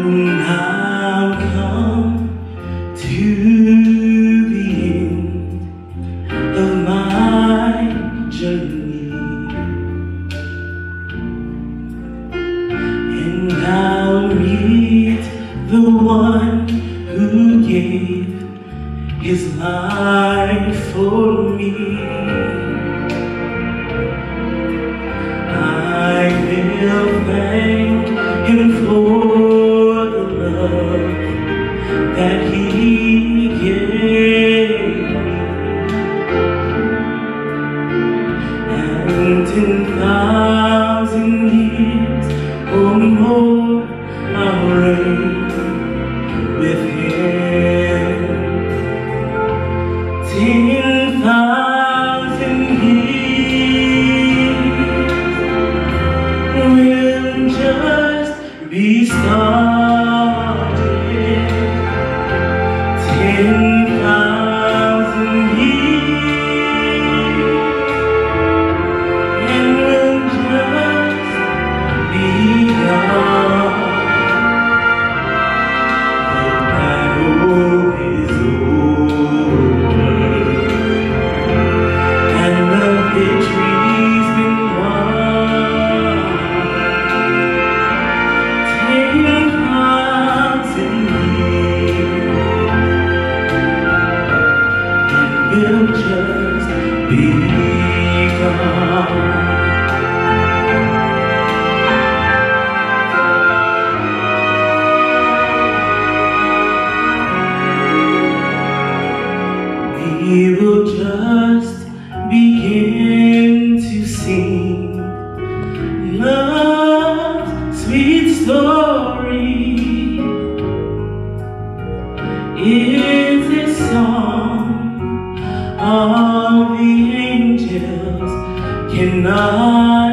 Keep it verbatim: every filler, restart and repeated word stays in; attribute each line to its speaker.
Speaker 1: now come to the end of my journey, and I'll meet the one who gave his life for me. I will thank him for the love that he gave me, and ten thousand years or more I'll reign with him. Ten thousand years will just be started. Ten thousand years and will just be gone. The battle is over and the victory's been won. Ten thousand years and will just be gone. We will just begin to sing love's sweet story. It's a song all the angels cannot